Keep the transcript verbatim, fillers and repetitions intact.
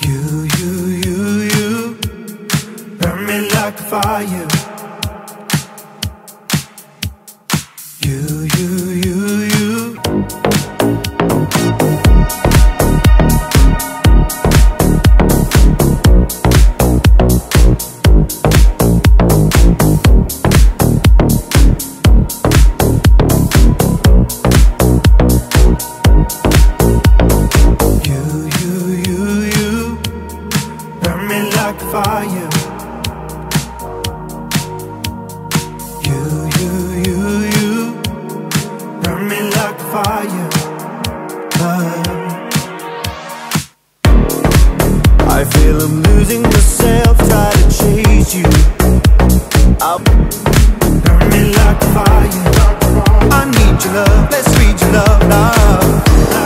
You, you, you, you burn me like a fire. You, you, you, you. Fire. You, you, you, you burn me like fire. Love. I feel I'm losing myself, try to chase you. I'll burn me like fire. I need your love, let's read your love now.